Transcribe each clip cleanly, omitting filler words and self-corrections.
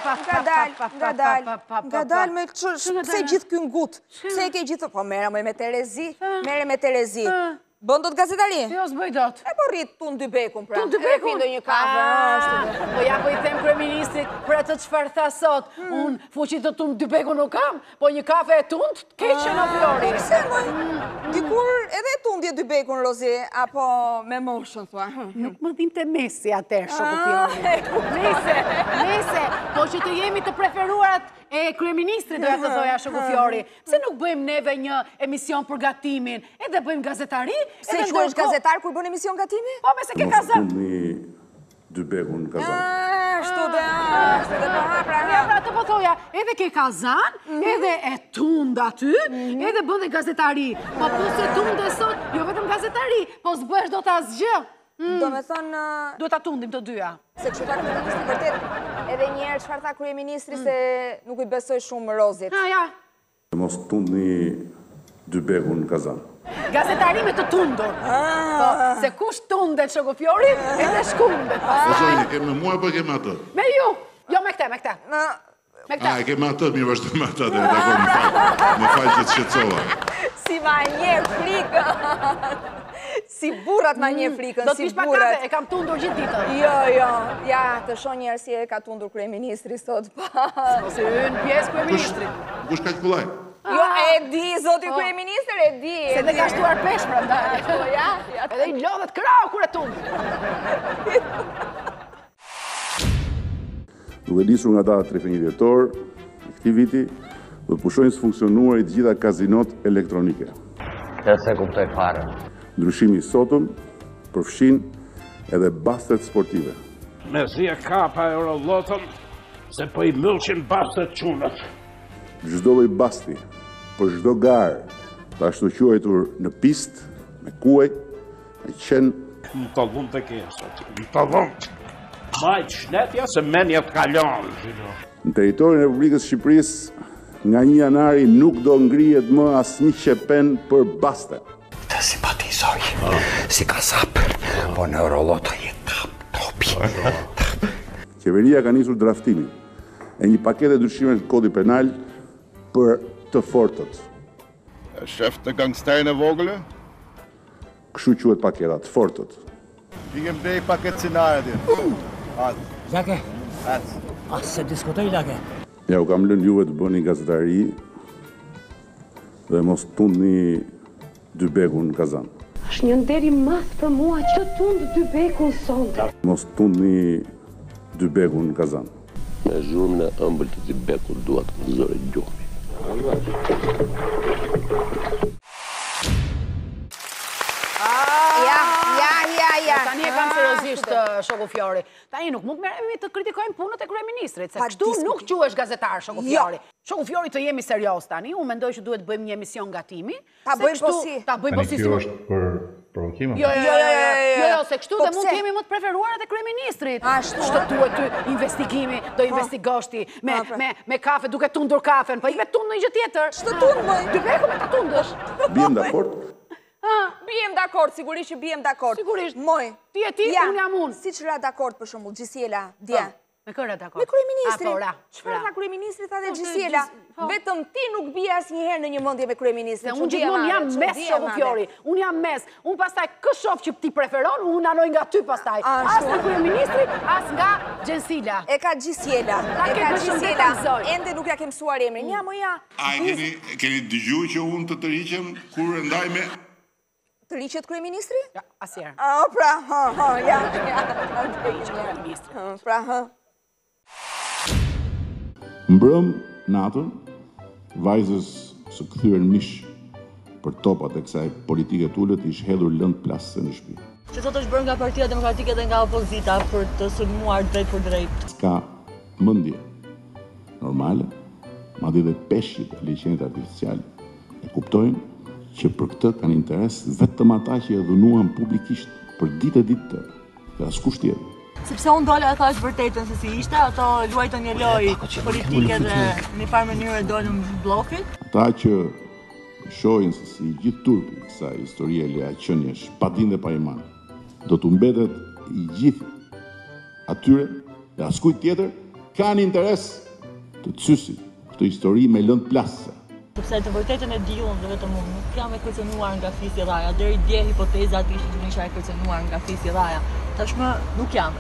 Ngadal me pse gjithë ky ngut? Pse e ke gjithë? Po mere me Terezi, mere me Terezi. Bën dot gazetari? Jo, s'bëj dot. E po rrit tun dy bekun, pra. Tun dy bekun? E një kafe, është. Po ja po i them kryeministrit për atë çfarë tha sot. Unë fuqi të tun dy bekun nuk kam, po një kafe e tunt, keqen o Flori. Pse moj? Dikur edhe tundje dy bekun, Rozi, apo me moshën, thua. Nuk më dhimte Mesi atër, shoku Flori. Mese, po që të jemi të preferuarat e kryeministrit, doja të thoja shoku Flori. Pse nuk bëjmë neve një emision për gatimin, edhe bëjmë gazetari? Se që është gazetar kur bën emision gatimi? Po, me se ke kazan. Mos tundni dy bekun në kazan. Shtu dhe pra. Ja, pra, të po thoja, edhe ke kazan, edhe e tund aty, edhe bën dhe gazetari. Po, po se tund e sot, jo vetëm gazetari, po s'bësh do të asgjë. Do me thonë... Duhet ta tundim të dyja. Se kështu ta kryeministri vërtet, edhe njerë çfarë tha kryeministri se nuk i besoj shumë Rozit. Ja. Mos tundni dy bekun në kazan. Gazetari me të tundur. Po, se kush tundet, shoku Fjori, edhe shkundet. Ose, ke me mua apo ke me atë? Me ju. Jo, me këte, me këte. Me këte. E ke me atë, mi vazhdo me atë, dhe dakor, më fal që të shqetësova. Si ma nje frikën. Si burrat ma nje frikën, Do si t'pish pa burrat. kafe, e kam tundur gjithë ditën. Jo, ja, të shoh njerë si e ka tundur kryeministri sot. Ose unë pjesë kryeministri. Kush ka që kullaj? Jo, e di, zoti kryeministër, e di. Se dhe ka shtuar pesh për ndaj. Ja. Edhe i lodhet krau kur e tund. Duke nisur nga data 31 dhjetor, në këtij viti, do të pushojnë së funksionuarit gjitha kazinot elektronike. Se kuptoj fare. Ndryshimi i sotëm përfshin edhe bastet sportive. Me si e kapa Eurolotën, se po i mëlqin bastet qunët. Çdo lloj basti, për çdo garë, të ashtu quajtur në pistë, me kuaj, me qenë, Më të dhun të kesët, më të dhun. Majtë shnetja se menjet kalon. në territorin e Republikës Shqipërisë, nga 1 janari nuk do ngrihet më asnjë qepen për baste. Të simpatizoj, si kasap, po në Eurolotë je kap topi. Qeveria ka nisur draftimin e një pakete ndryshime të kodit penal për të fortët. Shef të gangsterin e vogële? Kështu quhet paketa, të fortët. Pikem dej paket cinare ti. Lake, Atë. as se diskutoj Lake. Ja, u kam lënë juve të bëni gazetari dhe mos tundni dy bekun në kazan. Është një nder i madh për mua që tund dy bekun sonte. Mos tundni dy bekun në kazan. Me zhurmën e ëmbël të dy bekut duat të zëre gjuhë. Ja. Tani e kam seriozisht, shoku Fjori. Tani nuk mund merremi të kritikojmë punët e kryeministrit, se kështu nuk quhesh gazetar, shoku Fjori. Shoku Fjori, të jemi serioz tani, unë mendoj që duhet bëjmë një emision gatimi. Ta bëjmë po si. Ta bëjmë po si. Kjo është për provokime? Jo, se kështu dhe mund të jemi më të preferuarat e kryeministrit. Shtotuhet ty investigimi, do investigosh ti me kafe, duke tundur kafen, po i vetë tund në një gjë tjetër. Shtotun, moj. Dy beku me ta tundësh. Biem dakord? Bijem dakord, sigurisht që bijem dakord. Sigurisht. Moj. Ti e ti, unë jam unë. Si që ra dakord për shembull, Gjisiela, dje. Me kërë dakord? Me kryeministrin. Apo, ra. Çfarë tha kryeministri, tha dhe Gjisiela. Vetëm ti nuk bie asnjëherë në një mendje me kryeministrin. Se unë gjithmonë jam mes, shoku Fjori. Unë jam mes. Unë pastaj kë shoh që ti preferon, unë anoj nga ty pastaj. As nga kryeministri, as nga Gjensila. E ka Gjisiela. Ende nuk ja ke mësuar emrin. Ja, mo ja. A keni dëgjuar që unë të tërhiqem kur e ndaj me Të riqet kryeministri? Ja, asjerë. Pra, ja. Pra, Mbrëm natën, vajzës së kthyer mish për topat e kësaj politike tullët ish hedhur lëndë plasë në shtëpi. Që sot është bërë nga Partia Demokratike dhe nga opozita për të sulmuar drejt për drejt. Ska mendje normale, madje dhe peshqit e liçenit artificial e kuptojnë që për këtë kanë interes vetëm ata që e dhunuan publikisht për ditë dhe askush tjetër. Sepse unë dola e thash vërtetën se si ishte, ato luajtën një lojë politike dhe në një farë mënyrë dolën bllofit. Ata që shohin se si gjithë turpi kësaj historie e leaqënies pa din dhe pa iman, do të mbetet i gjithë atyre dhe askujt tjetër kanë interes të cysin këtë histori me lëndë plasë. Sepse të vërtetën e di unë dhe vetëm unë, nuk jam e kërcënuar nga Fisi Raja. Deri dje hipotezat ishte që isha e kërcënuar nga Fisi Raja. Tashmë nuk jam.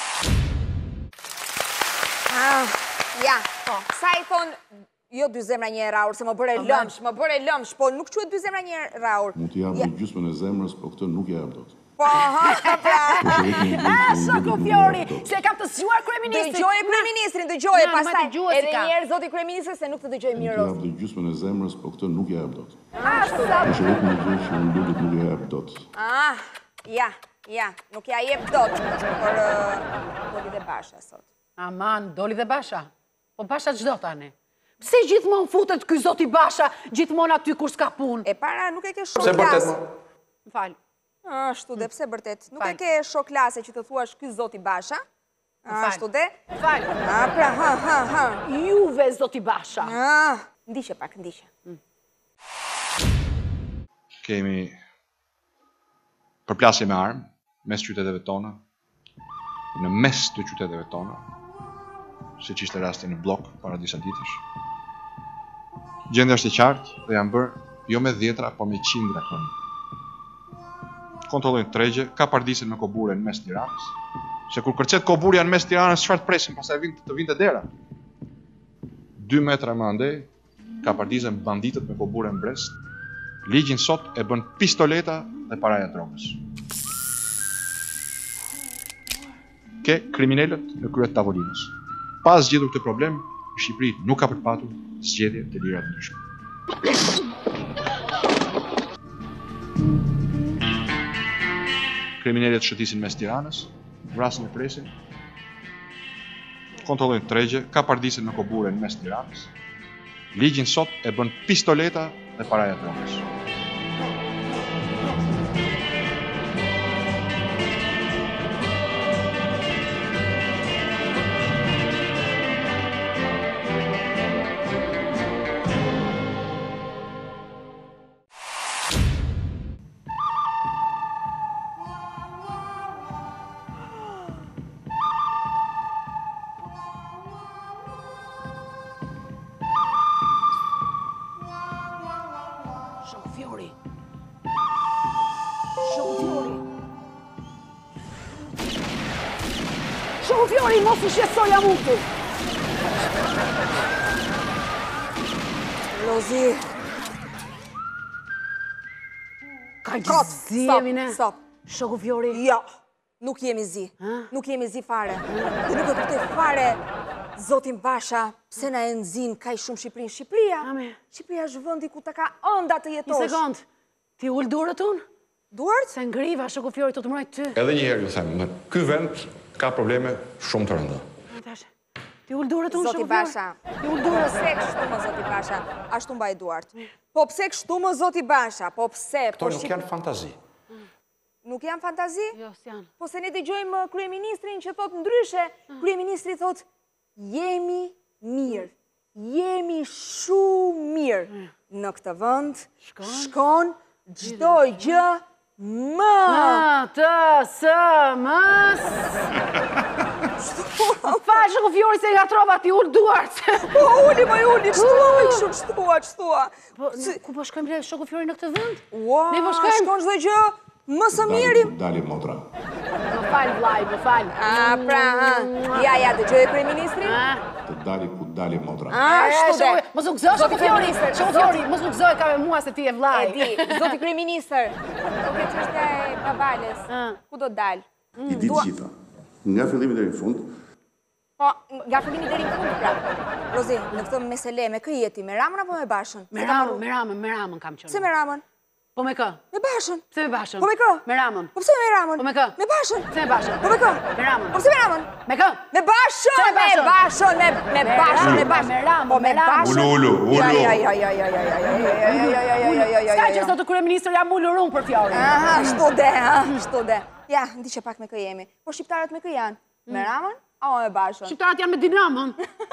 Ja, sa i thonë, jo dy zemra një raur, se më bëre lëmsh, po nuk quhet dy zemra një raur. Mund t'i japë gjysmën e zemrës, po këtë nuk jap dot. Po, pra. Shoku Fiori, se kam të zgjuar kryeministrin. Dëgjoje kryeministrin, dëgjoje, pastaj edhe njerë zoti kryeministri se nuk të dëgjoj mirë. Mund t'i japë gjysmën e zemrës, po këtë nuk jap dot. Ashtu. Është vetëm një gjë që unë duhet nuk jap dot. Ja, nuk ja jep dot, por Doli dhe Basha sot. Aman, Doli dhe Basha. Po Basha çdo tani. Pse gjithmonë futet ky zoti Basha, gjithmonë aty kur s'ka punë? E para nuk e ke shok klase. Fal. Ashtu dhe pse bërtet? Nuk e ke shok klase që të thuash ky zoti Basha? Ashtu dhe? Fal. Pra, Juve zoti Basha. Ndiqe pak, ndiqe. Kemi përplasje me armë mes qyteteve tona, në mes të qyteteve tona, siç ishte rasti në blok para disa ditësh. Gjendja është e qartë dhe janë bërë jo me dhjetra, po me qindra këmbë. Kontrollojnë tregje, ka pardisën me kobure në mes Tiranës, se kur kërcet koburja në mes Tiranës, çfarë të presim, pastaj të vinte dera. 2 metra më andej, ka pardisën banditët me kobure në Brest, ligjin sot e bën pistoleta dhe paraja drogës. Ke kriminalët në krye të tavolinës. Pas zgjedhur këtë problem, Shqipëri nuk ka përpatur zgjedhje të lira të ndryshme. Kriminalët shëtisin mes Tiranës, vrasin e presin, kontrollojnë tregje, ka pardisën me kobure në mes Tiranës, ligjin sot e bën pistoleta dhe paraja drogës. Shoku Fiori, mos u shqetësoj amutu. Lozi. Ka zi jemi ne? Stop. Shoku Fiori? Jo, nuk jemi zi. Nuk jemi zi fare. Dhe nuk e kuptoj fare zotin Basha, pse na e nxin kaq shumë Shqipërinë. Shqipëria është vendi ku ta ka ënda të jetosh. Një sekond. Ti ul durët unë? Duart? Se ngriva, Shoku Fiori, të mbroj ty. Edhe një herë ju them, ky vend ka probleme shumë të rënda. Ti ul durët unë, Zoti Basha. Ti ul durët se kështu më Zoti Basha. Ashtu mbaj duart. Po pse kështu më Zoti Basha? Po pse? Këto nuk janë fantazi. Nuk janë fantazi? Jo, s'janë. Po se ne dëgjojmë kryeministrin që thot ndryshe. Kryeministri thot jemi mirë. Jemi shumë mirë. Në këtë vend shkon çdo gjë më të së mës. Falë, Shoku Fiori, se nga trova ti ul duart. Po, uli, kështua. Ku po shkojmë ble, Shoku Fiori, në këtë vend? Ua, shkon çdo gjë më së miri. Dali motra. Më falë, vlaj, më falë. Ja, dëgjoj kryeministrin. Të dali ku dali motra. Ashtu dhe. Mos u gëzoj, Shoku Fiori. Shoku Fiori, mos u gëzoj ka me mua se ti e vlaj. E di, zoti kryeministër. Po ke çështja e babales. Ku do dal? I di gjitha. Nga fillimi deri në fund. Po, nga fillimi deri në fund pra. Rozi, në këtë mesele me kë jeti, me Ramën apo me Bashën? Me Ramën kam qenë. Pse me Ramën? Po me kë? Me Bashën. Pse me Bashën? Po me kë? Me Ramën. Po pse me Ramën? Po me kë? Me Bashën. Pse me Bashën? Po me kë? Me Ramën. Po pse me Ramën? Me kë? Me Bashën. Me Ramën. Po me Bashën. Ulu. Ska që zotë kryeministër jam ulur unë për Fiorin. Shtu de. Ja, ndiqe pak me kë jemi. Po shqiptarët me kë janë? Me Ramën? Apo me Bashën? Shqiptarët janë me Dinamën.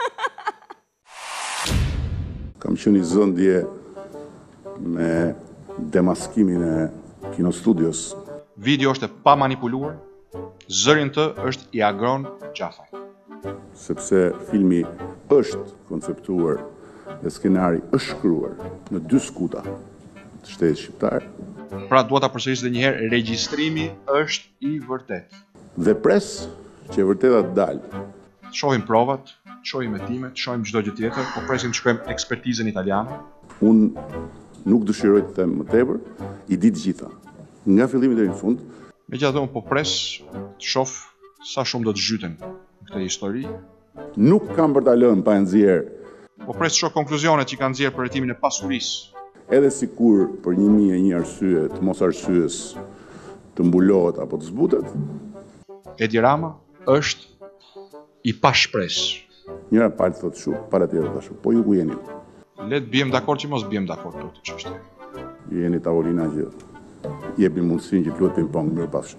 Kam qenë i zëndje me demaskimin e kinostudios. Video është e pa manipuluar, zërin të është i Agron Gjafaj. sepse filmi është konceptuar dhe skenari është shkruar në 2 skuta të shtetit shqiptar. Pra dua ta përsëris edhe një herë, regjistrimi është i vërtet. Dhe pres që e vërteta të dalë. Shohim provat, shohim hetimet, shohim çdo gjë tjetër, po presim të shkojmë ekspertizën italiane. Unë nuk dëshiroj të them më tepër, i di të gjitha. Nga fillimi deri në fund. Megjithatë unë po pres të shoh sa shumë do të zhyten në këtë histori. Nuk kam për ta lënë pa e nxjerr. Po pres të shoh konkluzionet që kanë nxjerr për hetimin e pasurisë. Edhe sikur për 1001 arsye të mos arsyes të mbulohet apo të zbutet. Edi Rama është i pashpres. Njëra palë thotë shumë, para tjetër thotë shumë. Po ju ku jeni? Le të bijem dakord që mos bijem dakord për këtë çështje. Ju jeni tavolina që jepni mundësinë që të luhet ping-pong mirëpafshim.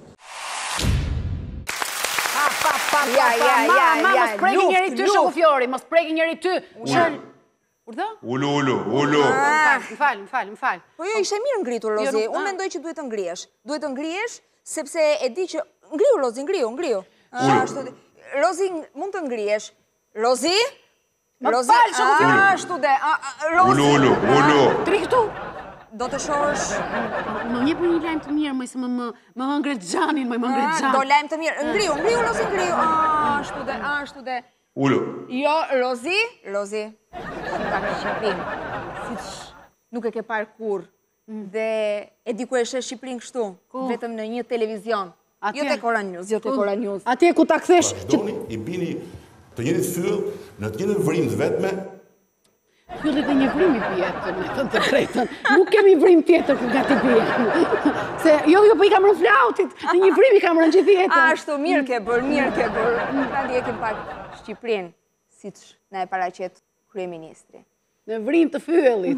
Mos preki njëri ty, shoku Fiori, mos preki njëri ty. Urdhë? Ulu. Më fal. Po jo, ishe mirë ngritur, Rozi. Unë mendoj që duhet të ngrihesh. Duhet të ngrihesh, sepse e di që... Ngriu, Rozi, ngriu. Rozi, mund të ngrihesh. Rozi? Rozi? Ashtu dhe. Rozi? Ulu. Tri këtu. Do të shohësh... Më një për një lajmë të mirë, më hëngret Gjanin, më hëngret Gjanin. Do lajmë të mirë. Ngriu, Rozi, ngriu. Ashtu dhe. Ulu. Jo, Rozi. Pak Shqiprin. Nuk e ke parë kur. Dhe e di ku e shë Shqiprin kështu. Vetëm në një televizion. Jo te Kora News. Atje ku ta kthesh... Vazhdoni, i bini të njëjtit fyll, në të njëjtin vrim të vetme. Fyllit e një vrimi pjetë, me të drejtën. Nuk kemi vrim tjetër ku gati bie. Se jo, po i kam rënë flautit, në një vrim i kam rënë gjithë jetën. Ashtu, mirë ke bërë. Pra ndjekim pak Shqiprin, siç na e paraqet kryeministri. Në vrim të fyllit.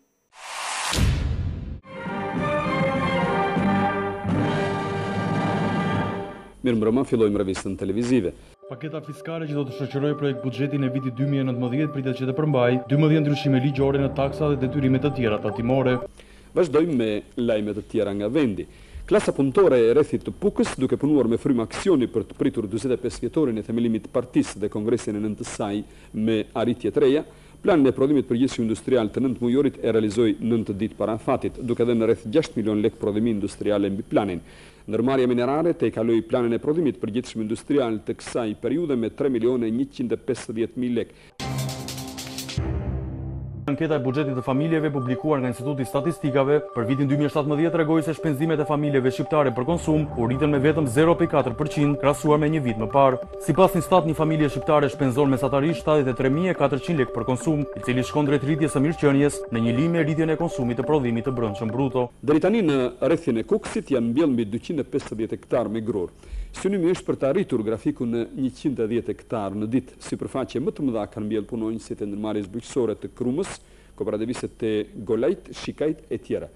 Mirëmbrëma, fillojmë revistën televizive. Paketa fiskale që do të shoqërojë projekt buxhetin e vitit 2019 pritet që të përmbajë 12 ndryshime ligjore në taksa dhe detyrimet të tjera tatimore. Vazhdojmë me lajmet të tjera nga vendi. Klasa punëtore e rrethit të Pukës, duke punuar me frymë aksioni për të pritur 45 vjetorin e themelimit të partisë dhe kongresin e nëntë saj me arritje të reja, planin e prodhimit përgjithshëm industrial të 9 mujorit e realizoi 9 ditë para afatit, duke dhënë rreth 6 milion lek prodhimi industriale mbi planin. Ndërmarrja minerare te kaloi planin e prodhimit përgjithshëm industrial të kësaj periudhe me 3.150.000 lek. Anketa e buxhetit të familjeve publikuar nga Instituti i Statistikave për vitin 2017 tregoi se shpenzimet e familjeve shqiptare për konsum u rritën me vetëm 0.4% krahasuar me një vit më parë. Sipas një stat, një familje shqiptare shpenzon mesatarisht 73.400 lek për konsum, i cili shkon drejt rritjes së mirëqenies në një lidhje me rritjen e konsumit të prodhimit të brendshëm bruto. Deri tani në rrethin e Kukësit janë mbjellë mbi 250 hektar me gror. Synimi është për të arritur grafikun në 110 hektar në ditë. Sipërfaqe më të mëdha kanë mbjellë punonjësit e ndërmarrjes bujqësore të Krumës, kooperativistet të Golajt, Shikajt e tjera.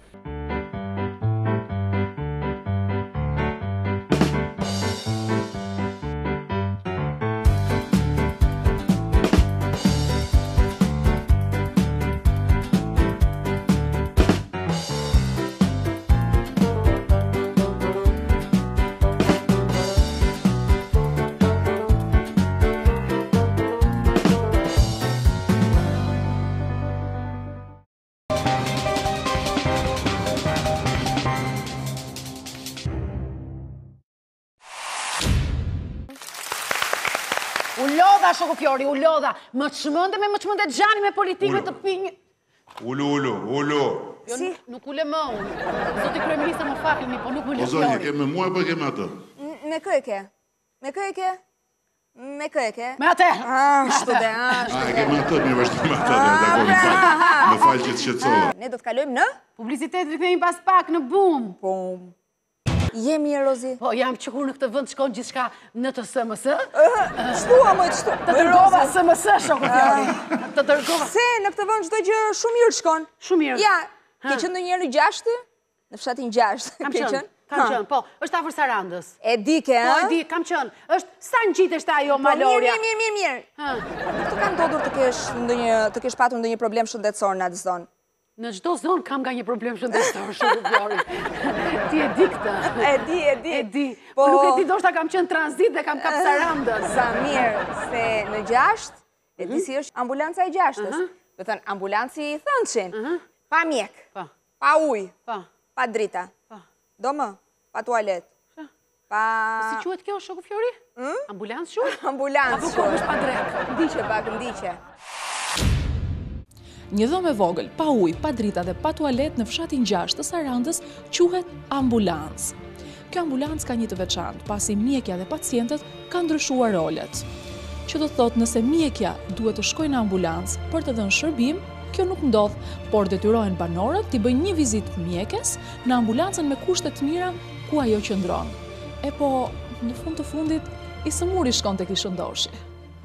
U lodha, shoku Fiori, u lodha. Më çmënde Gjani me politikët të pinjë. Ulu. Si? Nuk ule më unë. Zoti kryeministër më falni, po nuk ule Fiori. O zonjë, ke me mua apo ke me atë? Me kë e ke? Me atë. Ashtu dhe. E ke me atë, mi vazhdim me atë, më falë që të shqetësova. Ne do të kalojmë në? Publicitet rikthehemi pas pak në bum. Jemi e Rozi? Po, jam që kur në këtë vënd shkon gjithçka në të SMS. Shtua, shtu. Të dërgova SMS, shoku Fiori. Të dërgova. Se, në këtë vënd çdo gjë shumë mirë shkon. Shumë mirë. Ja, ke qenë ndonjëherë në 6? Në fshatin 6. Kam qenë, po, është afër Sarandës. E di ke, Po, e di, kam qenë. Është sa ngjitesh ta ajo Malorja. Mirë. Nuk të kanë ndodhur të kesh patur ndonjë problem shëndetësor në atë zonë? Në çdo zonë kam nga një problem shëndetësor, shoku Flori. Ti e di këtë. E di. Po nuk e di, ndoshta kam qenë tranzit dhe kam kap Sarandën. Sa mirë se në 6, e di si është ambulanca e 6-ës. Do thënë ambulanci i thëndshin. Pa mjek, pa ujë, pa drita. Do më, pa tualet. Si quhet kjo, shoku Flori? Ambulancë quhet? Ambulancë quhet. Apo është pa drek? Ndiqe pak, ndiqe. Një dhomë e vogël, pa ujë, pa drita dhe pa tualet në fshatin 6 të Sarandës quhet ambulancë. Kjo ambulancë ka një të veçantë, pasi mjekja dhe pacientët kanë ndryshuar rolet. Që do të thotë nëse mjekja duhet të shkojnë në ambulancë për të dhënë shërbim, kjo nuk ndodh, por detyrohen banorët t'i bëjnë një vizitë mjekes në ambulancën me kushte të mira ku ajo qëndron. E po, në fund të fundit, i sëmuri shkon tek i shëndoshi.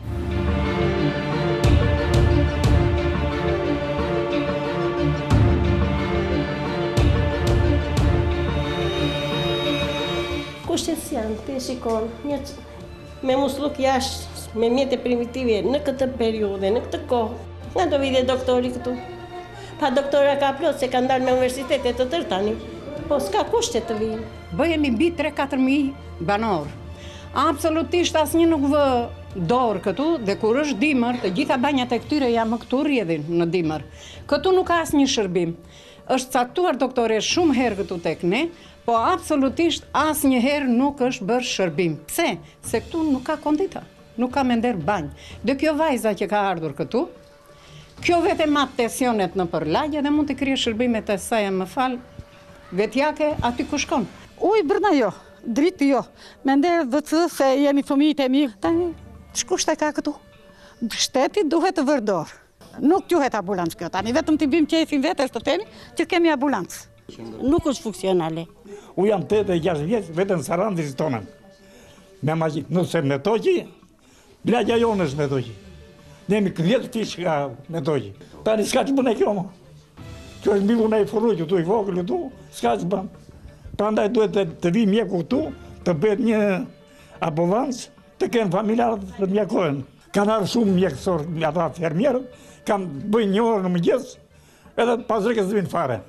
Kushtet janë, ti shikon, me musluk jashtë, me mjete primitive në këtë periudhe, në këtë kohë. Nga do vide doktori këtu. Pa doktora ka plot se ka ndarë me universitetet të tërë tani. Po s'ka kushtet të vinë. Bëhemi mbi 3-4.000 banorë. Absolutisht asnjë nuk vë dorë këtu dhe kur është dimër, të gjitha banjat e këtyre janë më këtu rrjedhin në dimër. Këtu nuk ka asnjë shërbim. Është caktuar doktore shumë herë këtu tek ne, po absolutisht asnjëherë nuk është bërë shërbim. Pse? Se këtu nuk ka kondita, nuk ka me nder banjë. Dhe kjo vajza që ka ardhur këtu, kjo vete matë tensionet në përlagje dhe mund të krije shërbimet e saj, më fal, vetjake aty ku shkon. Uj brëna jo, dritë jo, me nder VC se jemi fëmijët e mi. Tani, ç'kushte ka këtu? Shteti duhet të vërdor. Nuk quhet ambulancë kjo tani, vetëm t'i bim qefin vetes të temi që kemi ambulancë. Nuk është funksionale. U jam 86 vjeç, vetëm Sarandës tonën. Me magjik, nëse me toqi, blagja jonë është me toqi. Ne jemi 10 fish ka me toqi. Tani s'ka që bëne kjo mo. Kjo është mbi unë e furrujtë tu i vogël tu, s'ka që bënë. Prandaj duhet të vi mjeku tu, të bëhet një ambulancë, të kenë familjarët të mjekojnë. Kanë arë shumë mjekësor, ata fermjerët, kanë bëjnë një orë në mëngjes, edhe pas rëkës vinë fare.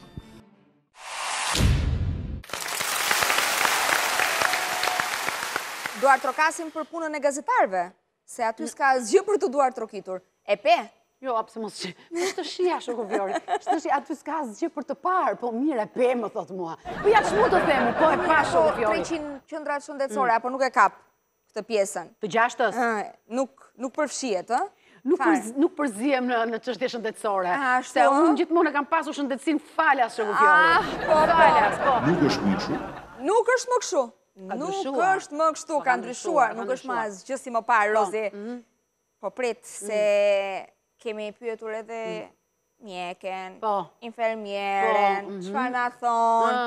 Duar trokasim për punën e gazetarve, se aty s'ka zgjë për të duar trokitur. E pe? Jo, apse mos që. Shtë shia, shoku Flori. Shtë shia, aty s'ka zgjë për të parë, po mire pe, më thotë mua. Po ja që mu të themu, po e pa, shoku Flori. 300 qëndrat shëndetësore, apo nuk e kap këtë pjesën? Të 6-ës? Nuk përfshiet, ë? Nuk përzijem në çështje shëndetësore. Se unë gjithmonë e kam pasur shëndetësinë falas, shoku Flori. Falas, po. Nuk është më kështu? Nuk është më kështu. Nuk është më kështu, ka ndryshuar. Nuk është më asgjë si më parë, Rozi. Po prit, se kemi pyetur edhe mjeken, infermieren, çfarë na thonë.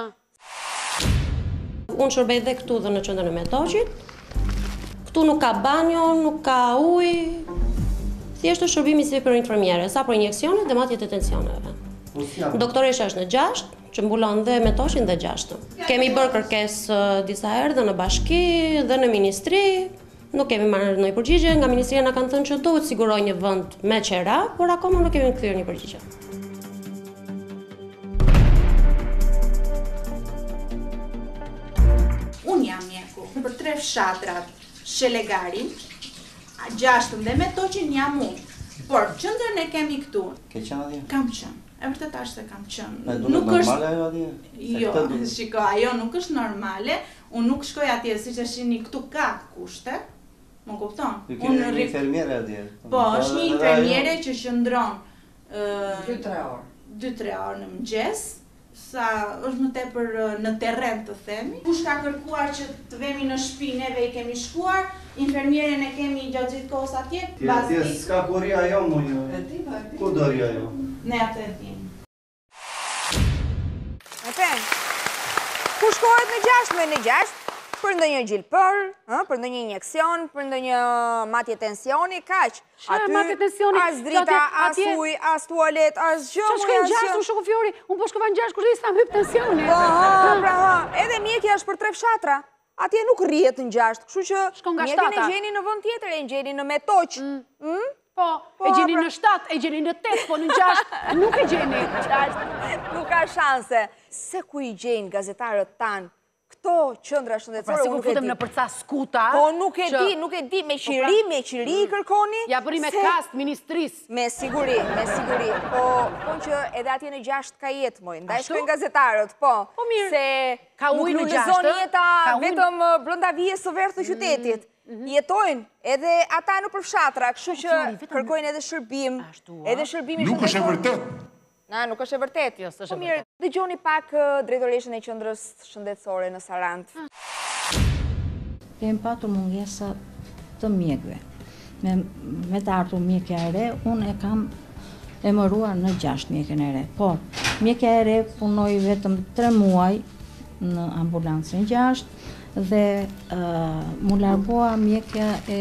Unë shërbej dhe këtu dhe në qendrën e Metoqit. Këtu nuk ka banjo, nuk ka ujë. Thjesht është shërbimi si për infermiere, sa për injeksionet dhe matjet e tensioneve. Doktoresha është në 6, që mbulon dhe Metoqin dhe 6. Kemi bërë kërkesë disa herë dhe në bashki dhe në ministri. Nuk kemi marrë në përgjigje, nga ministria na kanë thënë që duhet siguroj një vend me qera, por akoma nuk kemi kthyer një përgjigje. Unë jam mjeku për 3 fshatrat, Shelegarin, 6 dhe Metoqin jam unë. Por qendrën e kemi këtu. Ke qenë atje? Kam qenë. E vërtet është se kam qenë. Nuk është normale ajo atje? Jo, shiko, ajo nuk është normale. Unë nuk shkoj atje, siç e shihni këtu ka kushte. Më kupton? Unë një infermiere atje. Po, është një infermiere që qëndron 2-3 orë. 2-3 orë në mëngjes, sa është më tepër në terren të themi. Kush ka kërkuar që të vemi në shtëpi, neve i kemi shkuar, infermieren e kemi gjatë gjithë kohës atje. Atje s'ka kurri ajo më jo. Ku dori ajo? Ne atë e dim. Ku shkohet në 6 me në 6? Për ndonjë gjilpër, për ndonjë injeksion, për ndonjë matje tensioni, kaq. Matje tensioni? As drita, as ujë, as tualet, as gjë. Qa shkojnë 6, unë shoku Flori, unë po shkova në 6, kur s'am hyp tensioni. Edhe mjekja është për 3 fshatra. Atje nuk rrihet në 6, kështu që mjekin e gjeni në vend tjetër, e gjeni në Metoq. Po, e gjeni në 7, e gjeni në 8, po në 6, nuk e gjeni. Nuk ka shanse. Se ku i gjenë gazetarët tanë këto qëndra shëndetësore, pra, nuk e di. në përca skuta. Po, nuk e di, me qiri kërkoni. Ja bëri me kast, ministris. Me siguri. Po, që edhe atje në 6 ka jetë, moj. Ndaj shkojnë gazetarët, po. Po mirë, se ka ujë në 6. Nuk lulezon jeta vetëm brënda vijës së verë të qytetit. Jetojnë edhe ata në përfshatra, kështu që kërkojnë edhe shërbim. Edhe shërbimi nuk është e vërtet. Nuk është e vërtet. Po mirë, dëgjoni pak drejtoreshën e qendrës shëndetësore në Sarandë. Kemi patur mungesa të mjekëve. Me të ardhur mjekja e re, unë e kam emëruar në 6 mjekën e re. Por, mjekja e re punoi vetëm 3 muaj në ambulancën 6 dhe mu largua mjekja e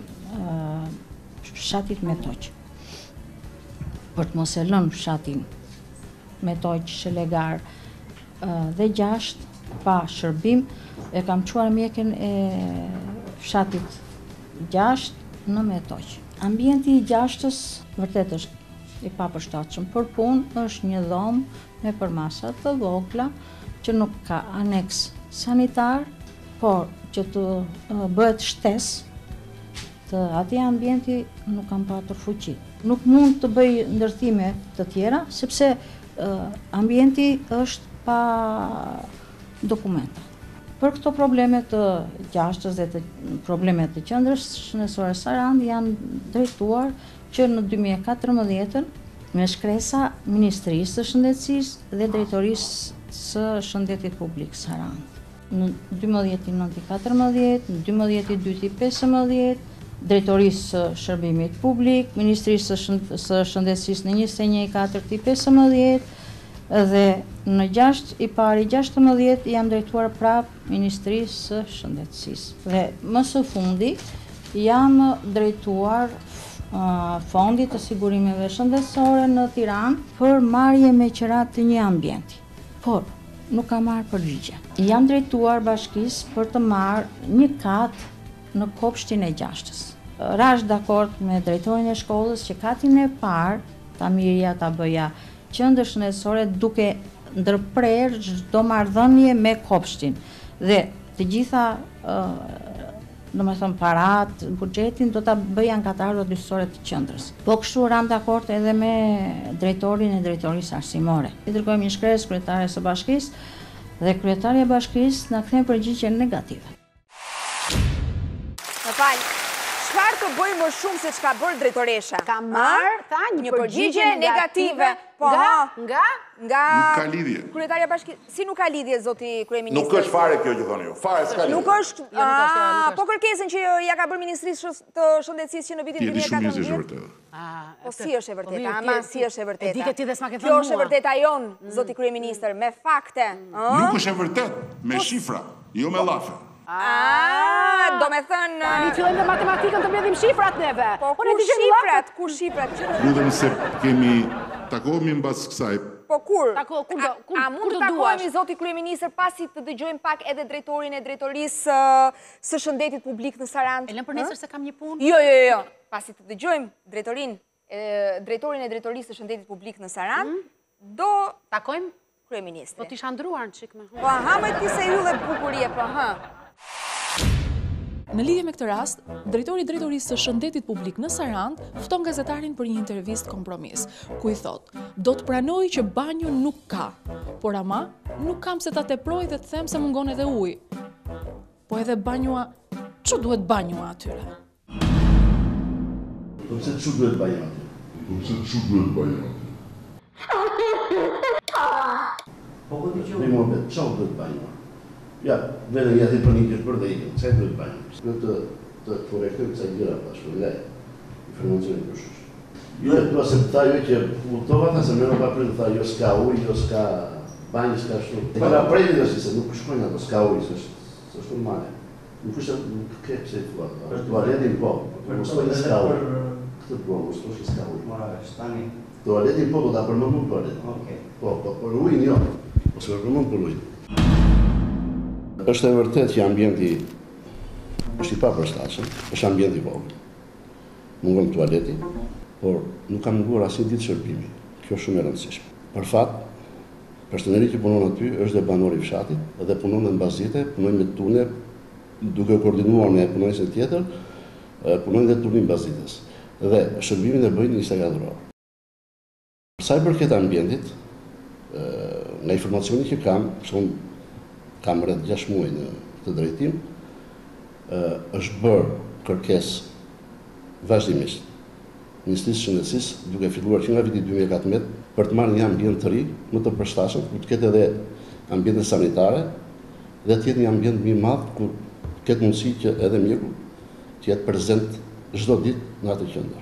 fshatit me toqë. Për të mos e lënë fshatin me toqë Shelegar dhe 6 pa shërbim, e kam quar mjekën e fshatit 6 në me toqë. Ambienti i 6-ës vërtet është i papërshtatshëm për punë, është një dhomë me përmasa të vogla që nuk ka aneks sanitar, por që të bëhet shtesë të atij ambienti nuk kam patur fuqi. Nuk mund të bëj ndërthime të tjera, sepse ambienti është pa dokumenta. Për këto probleme të 6-ës dhe të problemet të qendrës shëndetësore Sarandë janë drejtuar që në 2014 me shkresa Ministrisë së Shëndetësisë dhe Drejtorisë së Shëndetit Publik Sarandë. Në 12/9/14, në 12/2/15, Drejtorisë së Shërbimit Publik, Ministrisë së Shëndetësisë në 21/4/15 dhe në 6/6/16 jam drejtuar prapë Ministrisë së Shëndetësisë. Dhe më së fundi jam drejtuar Fondit të Sigurimeve Shëndetësore në Tiranë për marrje me qira të një ambienti. Por nuk ka marrë përgjigje. Jam drejtuar bashkisë për të marrë një kat në kopshtin e 6-ës. Rash dakord me drejtorin e shkollës që katin e parë ta mirja ta bëja qendër shëndetësore duke ndërprerë çdo marrëdhënie me kopshtin dhe të gjitha domethënë parat, buxhetin do ta bëja ankatarë dyqësore të qendrës. Po kështu ram dakord edhe me drejtorin e drejtorisë arsimore. I dërgojmë një shkresë kryetares së bashkisë dhe kryetaria e bashkisë na kthen përgjigje negative. Më fal, çfarë të bëj më shumë se çka bërë drejtoresha? Ka marrë një përgjigje negative. Po, nga nuk ka lidhje. Kryetaria e bashkisë, si nuk ka lidhje zoti kryeminist? Nuk është fare kjo që thoni ju. Fare s'ka lidhje. Nuk është. Po kërkesën që ja ka bërë Ministrisë të Shëndetësisë që në vitin 2014. Po si është e vërteta? Ama si është e vërteta? E di që ti dhe s'ma ke thënë mua. Kjo është e vërteta jon, zoti kryeministër, me fakte. Nuk është e vërtet, me shifra, jo me llafe. Do me thënë... Tani fillojmë me matematikën të mbledhim shifrat neve. Po kur shifrat? Lutem se takohemi mbas kësaj. Po kur? A mund të takohemi zoti kryeministër pasi të dëgjojmë pak edhe drejtorin e drejtorisë së shëndetit publik në Sarandë? E lëm për nesër se kam një punë? Jo. Pasi të dëgjojmë drejtorin e drejtorisë së shëndetit publik në Sarandë, do takojmë kryeministri. Po t'isha ndruar në qikme. Po me ti se hylle bukurie, po Në lidhje me këtë rast, drejtori i drejtorisë së shëndetit publik në Sarandë fton gazetarin për një intervistë kompromis, ku i thot: "Do të pranoj që banjo nuk ka, por ama nuk kam se ta teproj dhe të them se mungon edhe ujë. Po edhe banjoa, çu duhet banjoa atyre?" Po pse çu duhet banjoa atyre? Po dëgjoj. Ne mund të çu duhet banjoa. Ja, vetëm ja ti për një ditë për dhe ikën, çaj duhet banjë. Në të korrektoj kësaj gjëra pas për lej, informacioni për shush. Jo e tua se të tha jo që udhtova ta se më nuk ka pritur tha jo s'ka ujë, jo s'ka banjë, s'ka shtu. E këna prejti dhe si se nuk shkojnë ato s'ka ujë, s'është normale. Nuk është nuk ke pse i thua. Tualetin po, mos thoni s'ka ujë. Këtë po, mos thoni s'ka ujë. Tualetin po, do ta përmendum tualetin. Po, por ujin jo. Mos e përmend për ujin. Është e vërtet që ambienti është i papërshtatshëm, është ambienti i vogël. mungon tualeti, por nuk ka munguar asnjë ditë shërbimi. Kjo është shumë e rëndësishme. Për fat, personeli që punon aty është dhe banor i fshatit dhe punon dhe në bazite, punojnë me tune, duke koordinuar me punonjësin tjetër, punojnë dhe turnim bazites. Dhe shërbimin e bëjnë një instagadror. Sa i përket ambientit, nga informacioni që kam rreth 6 muaj në këtë drejtim, është bërë kërkesë vazhdimisht Ministrisë së Shëndetësisë, duke filluar që nga viti 2014 për të marrë një ambient të ri, më të përshtatshëm, ku të ketë edhe ambiente sanitare dhe të jetë një ambient më i madh ku ketë mundësi që edhe mjeku të jetë prezent çdo ditë në atë qendër.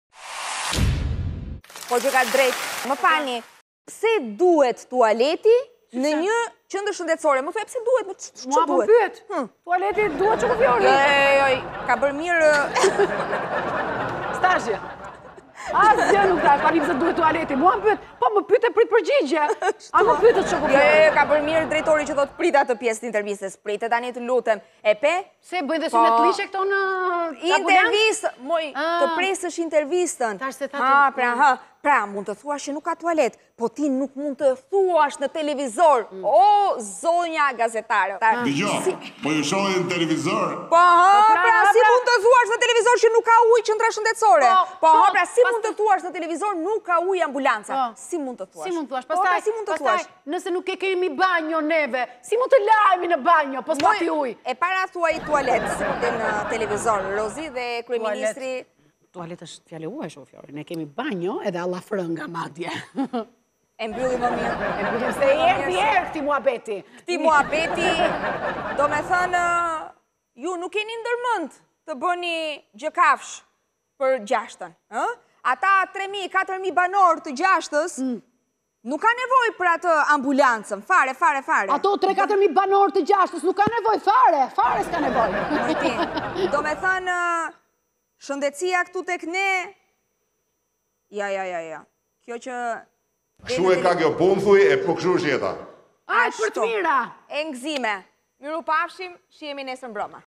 Po që ka drejt, më fani, pse duhet tualeti në një qendër shëndetësore? Më thuaj pse duhet, ç'duhet? Mua po pyet. Tualeti duhet çu Fiori? Jo, ka bërë mirë. Stazhja. Asgjë nuk thash, tani pse duhet tualeti. Mua më pyet, po më pyet e prit përgjigje. A më pyetet çu Fiori? Jo, ka bërë mirë drejtori që thot prit atë pjesë të intervistës. Pritet tani të lutem. E pe? Se bëjnë dhe synet lishe këto në intervistë, moj, të presësh intervistën. Tash se thatë. Pra, mund të thuash që nuk ka tualet, po ti nuk mund të thuash në televizor. O, zonja gazetare. Dëgjoj, po ju shohin në televizor? Po, pra, si mund të thuash në televizor që nuk ka ujë qendra shëndetësore? Po, pra, si mund të thuash në televizor nuk ka ujë ambulanca? Si mund të thuash? Si mund të thuash? Pastaj, nëse nuk e kemi banjo neve, si mund të lajmi në banjo, po s'pati ujë? E para thuaj tualet, si mund të në televizor, Rozi dhe kryeministri. Tualet është fjale uaj, Fiori. Ne kemi banjo edhe alla frënga madje. E mbylli më mirë. E mbylli se erë këti muhabeti. Këti muhabeti, do me thënë, ju nuk keni ndërmend të bëni gjëkafsh për Gjashtën. Ata 3.000, 4.000 banor të Gjashtës nuk ka nevoj për atë ambulancën, fare. Ato 3-4.000 banor të Gjashtës nuk ka nevoj, fare s'ka nevoj. Do me thënë, shëndetësia këtu tek ne, ja. Kjo që... Kështu e ka kjo punë, thuj, e po kështu është jeta. Ajë për të mira. E ngzime. Miru pafshim, shihemi nesër mbrëma.